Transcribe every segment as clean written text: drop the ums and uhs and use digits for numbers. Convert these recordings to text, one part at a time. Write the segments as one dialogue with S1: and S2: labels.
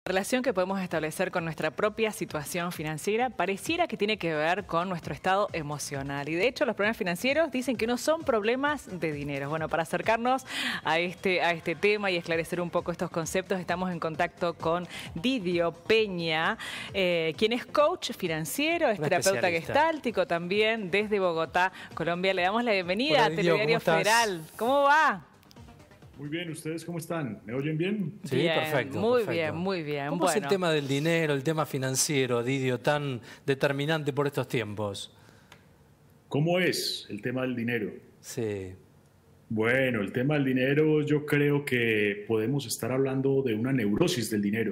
S1: Relación que podemos establecer con nuestra propia situación financiera pareciera que tiene que ver con nuestro estado emocional. Y de hecho los problemas financieros dicen que no son problemas de dinero. Bueno, para acercarnos a este tema y esclarecer un poco estos conceptos, estamos en contacto con Didio Peña, quien es coach financiero, es terapeuta gestáltico también desde Bogotá, Colombia. Le damos la bienvenida a Telediario Federal. ¿Cómo va?
S2: Muy bien, ¿ustedes cómo están? ¿Me oyen bien?
S1: Sí, bien, perfecto. Muy bien, muy bien.
S3: ¿Cómo es el tema del dinero, el tema financiero, Didio, tan determinante por estos tiempos?
S2: ¿Cómo es el tema del dinero?
S3: Sí.
S2: Bueno, el tema del dinero yo creo que podemos estar hablando de una neurosis del dinero.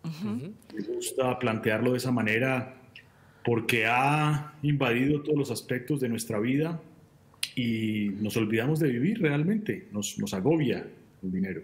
S2: Me gusta plantearlo de esa manera porque ha invadido todos los aspectos de nuestra vida y nos olvidamos de vivir realmente, nos agobia el dinero.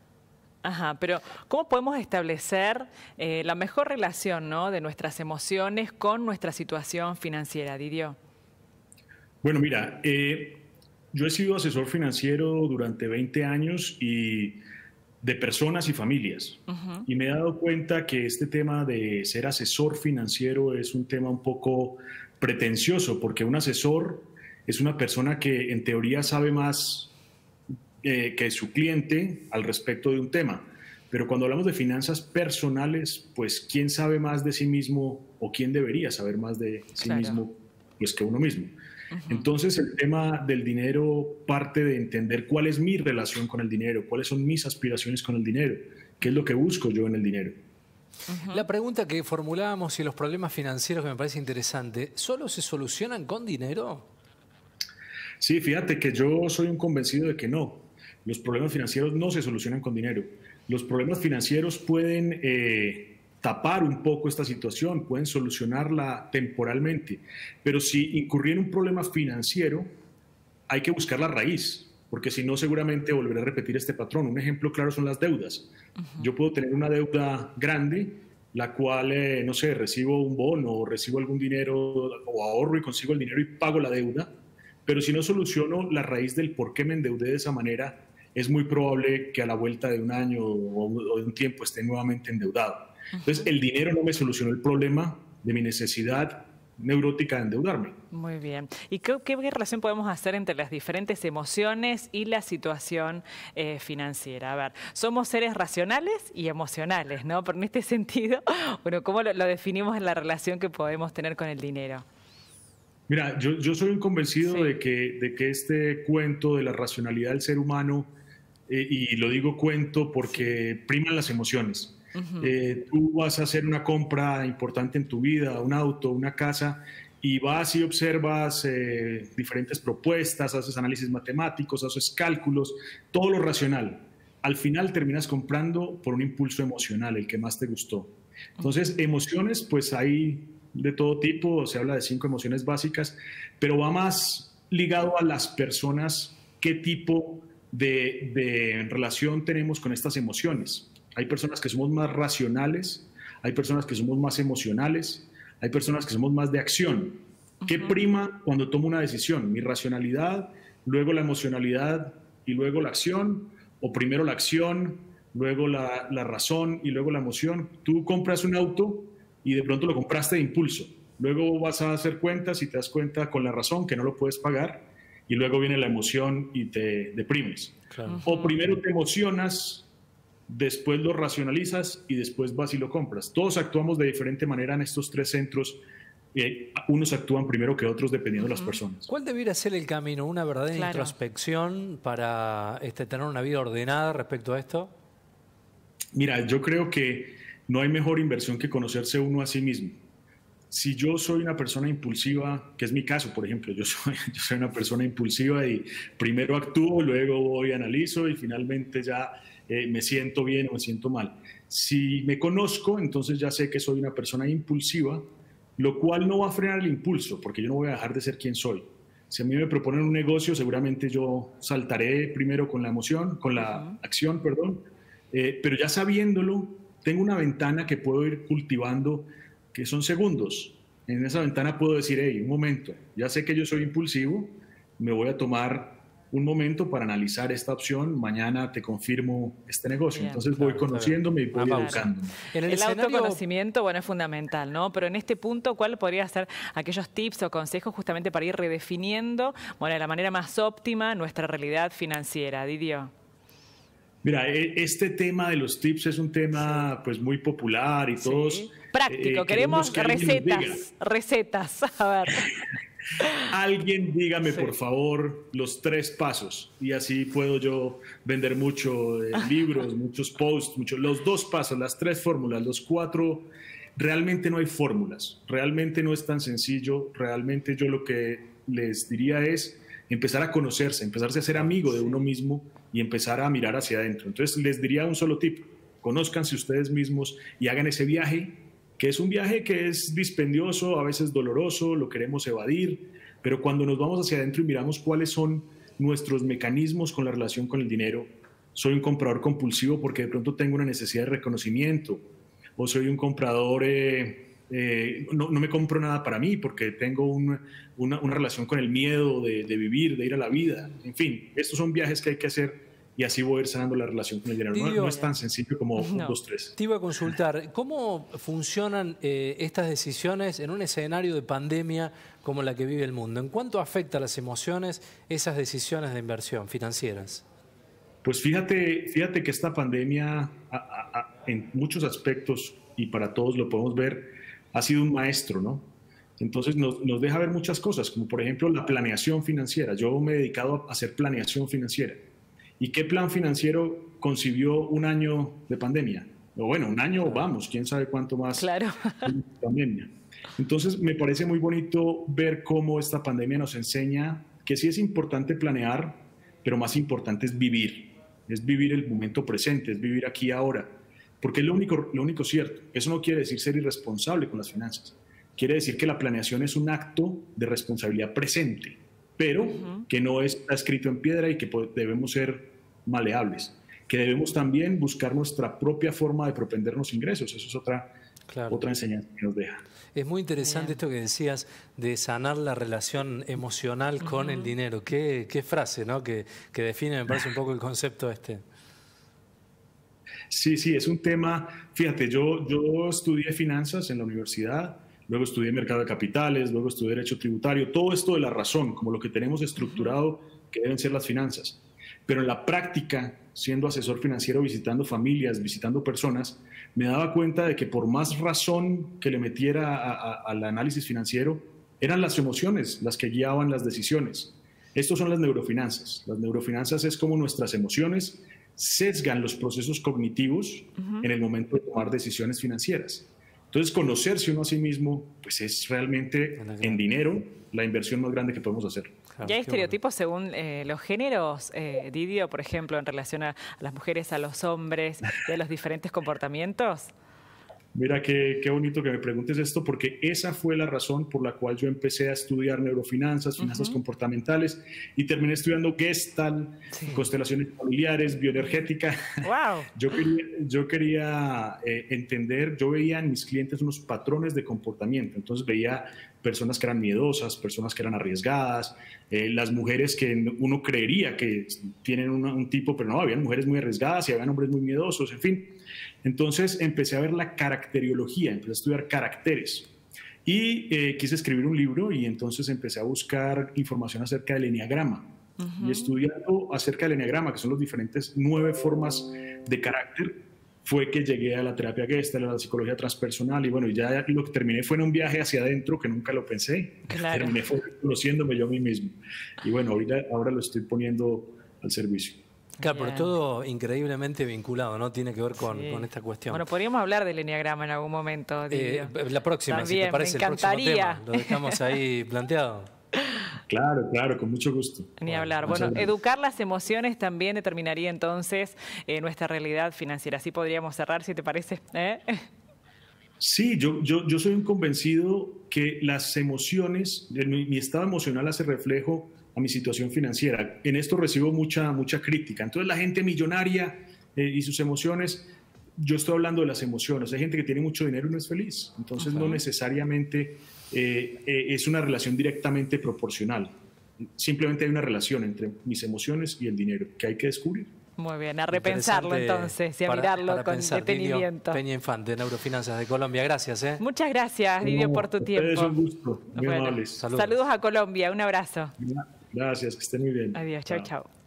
S1: Ajá, pero ¿cómo podemos establecer la mejor relación, ¿no?, de nuestras emociones con nuestra situación financiera, Didio?
S2: Bueno, mira, yo he sido asesor financiero durante 20 años y de personas y familias. Y me he dado cuenta que este tema de ser asesor financiero es un tema un poco pretencioso, porque un asesor es una persona que en teoría sabe más que su cliente al respecto de un tema. Pero cuando hablamos de finanzas personales, pues ¿quién sabe más de sí mismo o quién debería saber más de sí mismo pues que uno mismo? Entonces el tema del dinero parte de entender cuál es mi relación con el dinero, cuáles son mis aspiraciones con el dinero, qué es lo que busco yo en el dinero.
S3: La pregunta que formulábamos y los problemas financieros que me parece interesante, ¿solo se solucionan con dinero?
S2: Sí, fíjate que yo soy un convencido de que no. Los problemas financieros no se solucionan con dinero. Los problemas financieros pueden tapar un poco esta situación, pueden solucionarla temporalmente. Pero si incurrí en un problema financiero, hay que buscar la raíz, porque si no seguramente volveré a repetir este patrón. Un ejemplo claro son las deudas. Yo puedo tener una deuda grande, la cual, no sé, recibo un bono o recibo algún dinero o ahorro y consigo el dinero y pago la deuda. Pero si no soluciono la raíz del por qué me endeudé de esa manera, es muy probable que a la vuelta de un año o de un tiempo esté nuevamente endeudado. Entonces, el dinero no me solucionó el problema de mi necesidad neurótica de endeudarme.
S1: Muy bien. ¿Y qué relación podemos hacer entre las diferentes emociones y la situación financiera? A ver, somos seres racionales y emocionales, ¿no? Pero en este sentido, bueno, ¿cómo lo definimos en la relación que podemos tener con el dinero?
S2: Mira, yo soy un convencido de que este cuento de la racionalidad del ser humano, y lo digo cuento porque priman las emociones. Tú vas a hacer una compra importante en tu vida, un auto, una casa, y vas y observas diferentes propuestas, haces análisis matemáticos, haces cálculos, todo lo racional. Al final terminas comprando por un impulso emocional, el que más te gustó. Entonces, emociones, pues hay de todo tipo, se habla de 5 emociones básicas, pero va más ligado a las personas, qué tipo de relación tenemos con estas emociones. Hay personas que somos más racionales, hay personas que somos más emocionales, hay personas que somos más de acción. ¿Qué prima cuando tomo una decisión? ¿Mi racionalidad, luego la emocionalidad y luego la acción? ¿O primero la acción, luego la razón y luego la emoción? Tú compras un auto y de pronto lo compraste de impulso. Luego vas a hacer cuentas y te das cuenta con la razón que no lo puedes pagar y luego viene la emoción y te deprimes. Claro. O primero te emocionas, después lo racionalizas y después vas y lo compras. Todos actuamos de diferente manera en estos 3 centros. Unos actúan primero que otros dependiendo de las personas.
S3: ¿Cuál debería ser el camino? ¿Una verdadera introspección para tener una vida ordenada respecto a esto?
S2: Mira, yo creo que no hay mejor inversión que conocerse uno a sí mismo. Si yo soy una persona impulsiva, que es mi caso, por ejemplo, yo soy una persona impulsiva y primero actúo, luego voy, analizo y finalmente ya me siento bien o me siento mal. Si me conozco, entonces ya sé que soy una persona impulsiva, lo cual no va a frenar el impulso, porque yo no voy a dejar de ser quien soy. Si a mí me proponen un negocio, seguramente yo saltaré primero con la emoción, con la acción, perdón, pero ya sabiéndolo, tengo una ventana que puedo ir cultivando, que son segundos. En esa ventana puedo decir, hey, un momento, ya sé que yo soy impulsivo, me voy a tomar un momento para analizar esta opción, mañana te confirmo este negocio.
S1: Bien,
S2: Entonces voy conociéndome y voy educándome.
S1: El autoconocimiento, bueno, es fundamental, ¿no? Pero en este punto, ¿cuál podría ser aquellos tips o consejos justamente para ir redefiniendo, bueno, de la manera más óptima nuestra realidad financiera, Didio?
S2: Mira, este tema de los tips es un tema pues muy popular y todos...
S1: Práctico, queremos que recetas. A ver.
S2: Alguien dígame, por favor, los 3 pasos. Y así puedo yo vender mucho libros, muchos posts, los 2 pasos, las 3 fórmulas, los 4. Realmente no hay fórmulas. Realmente no es tan sencillo. Realmente yo lo que les diría es empezar a conocerse, empezarse a ser amigo de uno mismo y empezar a mirar hacia adentro. Entonces les diría un solo tip: conózcanse ustedes mismos y hagan ese viaje, que es un viaje que es dispendioso, a veces doloroso, lo queremos evadir, pero cuando nos vamos hacia adentro y miramos cuáles son nuestros mecanismos con la relación con el dinero, soy un comprador compulsivo porque de pronto tengo una necesidad de reconocimiento, o soy un comprador, no me compro nada para mí porque tengo una relación con el miedo de vivir, de ir a la vida. En fin, estos son viajes que hay que hacer y así voy a ir sanando la relación con el dinero. No es tan sencillo como 1, 2, 3.
S3: Te iba a consultar, ¿cómo funcionan estas decisiones en un escenario de pandemia como la que vive el mundo? ¿En cuánto afecta a las emociones esas decisiones de inversión financieras?
S2: Pues fíjate que esta pandemia, en muchos aspectos, y para todos lo podemos ver, ha sido un maestro, ¿no? Entonces nos deja ver muchas cosas, como por ejemplo la planeación financiera. Yo me he dedicado a hacer planeación financiera. ¿Y qué plan financiero concibió un año de pandemia? O bueno, un año, vamos, quién sabe cuánto más.
S1: Claro.
S2: Pandemia. Entonces me parece muy bonito ver cómo esta pandemia nos enseña que sí es importante planear, pero más importante es vivir el momento presente, es vivir aquí y ahora, porque es lo único cierto. Eso no quiere decir ser irresponsable con las finanzas, quiere decir que la planeación es un acto de responsabilidad presente, pero que no está escrito en piedra y que debemos ser maleables, que debemos también buscar nuestra propia forma de propendernos ingresos. Eso es otra enseñanza que nos deja.
S3: Es muy interesante esto que decías de sanar la relación emocional con el dinero. Qué frase, ¿no? Que define, me parece, un poco el concepto este.
S2: Sí, es un tema. Fíjate, yo estudié finanzas en la universidad, luego estudié mercado de capitales, luego estudié derecho tributario, todo esto de la razón, como lo que tenemos estructurado que deben ser las finanzas. Pero en la práctica, siendo asesor financiero, visitando familias, visitando personas, me daba cuenta de que por más razón que le metiera al análisis financiero, eran las emociones las que guiaban las decisiones. Estos son las neurofinanzas. Las neurofinanzas es como nuestras emociones sesgan los procesos cognitivos en el momento de tomar decisiones financieras. Entonces, conocerse uno a sí mismo, pues es realmente en dinero la inversión más grande que podemos hacer.
S1: Claro, ¿y hay estereotipos según los géneros, Didio, por ejemplo, en relación a las mujeres, a los hombres, de los diferentes comportamientos?
S2: Mira, qué bonito que me preguntes esto, porque esa fue la razón por la cual yo empecé a estudiar neurofinanzas, finanzas comportamentales, y terminé estudiando Gestalt, constelaciones familiares, bioenergética.
S1: Wow.
S2: Yo quería entender, yo veía en mis clientes unos patrones de comportamiento. Entonces veía personas que eran miedosas, personas que eran arriesgadas, las mujeres que uno creería que tienen un tipo, pero no, habían mujeres muy arriesgadas y habían hombres muy miedosos, en fin. Entonces empecé a ver la caracteriología, empecé a estudiar caracteres y quise escribir un libro, y entonces empecé a buscar información acerca del eneagrama. Y estudiando acerca del eneagrama, que son las diferentes 9 formas de carácter, fue que llegué a la terapia Gestalt, a la psicología transpersonal, y bueno, ya lo que terminé fue en un viaje hacia adentro que nunca lo pensé.
S1: Claro.
S2: Terminé conociéndome yo a mí mismo. Y bueno, ahora lo estoy poniendo al servicio.
S3: Claro, pero todo increíblemente vinculado, ¿no? Tiene que ver con esta cuestión.
S1: Bueno, podríamos hablar del eneagrama en algún momento, Didio.
S3: La próxima, también, si te parece,
S1: me encantaría.
S3: El próximo tema. Lo dejamos ahí planteado.
S2: Claro, con mucho gusto.
S1: Ni hablar. Bueno, educar las emociones también determinaría entonces nuestra realidad financiera. Así podríamos cerrar, si te parece.
S2: Sí, yo soy un convencido que las emociones, mi estado emocional hace reflejo a mi situación financiera. En esto recibo mucha crítica. Entonces la gente millonaria y sus emociones, yo estoy hablando de las emociones. Hay gente que tiene mucho dinero y no es feliz. Entonces no necesariamente es una relación directamente proporcional. simplemente hay una relación entre mis emociones y el dinero que hay que descubrir.
S1: Muy bien, a repensarlo entonces y a mirarlo con detenimiento.
S3: Didio Peña Infante, Neurofinanzas de Colombia. Gracias.
S1: Muchas gracias, Didio, por tu tiempo.
S2: Es un gusto. Muy amables.
S1: Saludos a Colombia, un abrazo.
S2: Gracias, que estén muy bien.
S1: Adiós, chau.